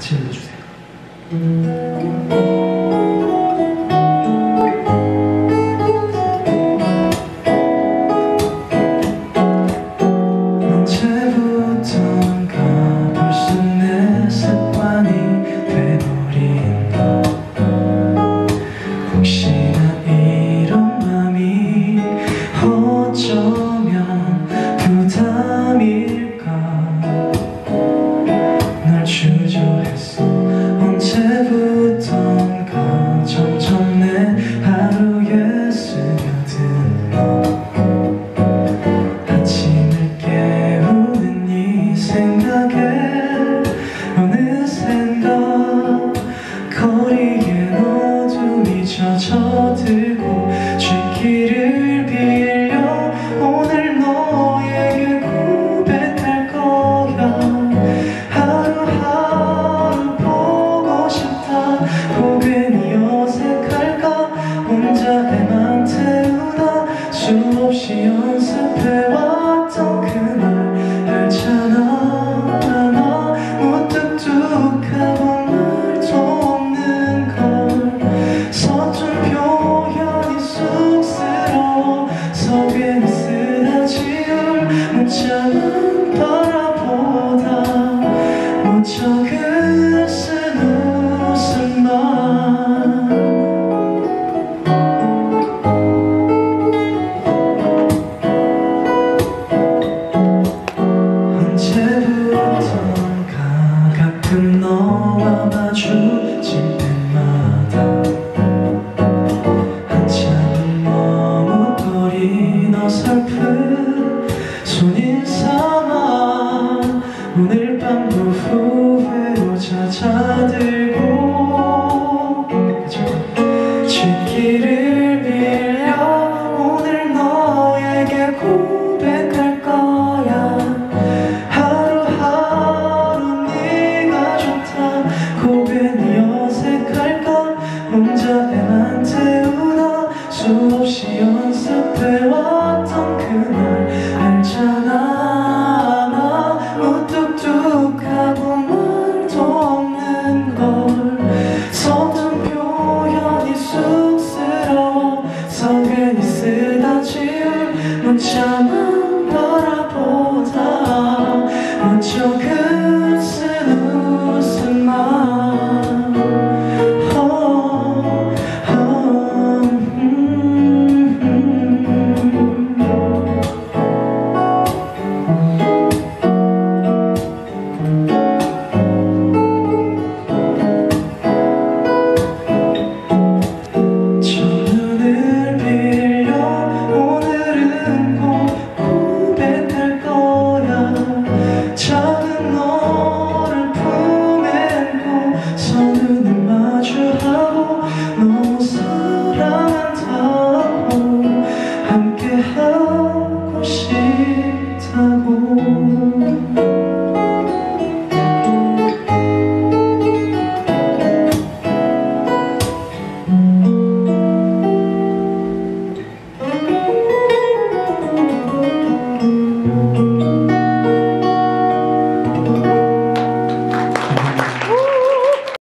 같이 읽어주세요. 언제부턴가 벌써 내 습관이 돼버린 너. 혹시나 이런 맘이 어쩌면 부담일까. 널 주저했어. 언제부턴가 점점 내 하루에 스며든 너. 아침을 깨우는 이 생각에 어느샌가 거리엔 어둠이 젖어들고 쥐기를 빌려 오늘 너에게 고백할 거야. 하루하루 보고 싶다. 고 괜히 어색할까. 혼자에만 태우다 수없이 연습해왔던 그날 알잖아. 나 무뚝뚝하고 말도 없는 걸. 서툰 표현이 쑥스러워서 괜히 쓰라지울 문자만 바라보다 못 적은 쓴 웃음만. 언제부턴가 가끔 너와 마주칠 때마다 한참을 머뭇거린 어설픈 손인사만 오늘 밤도 후회로 잦아들고 쥐기를 빌려 오늘 너에게 고백할 거야. 하루하루 네가 좋다. 고 괜히 어색할까. 혼자에만 태우다 수없이 연습해왔던 그날 알잖아. 나 무뚝뚝하고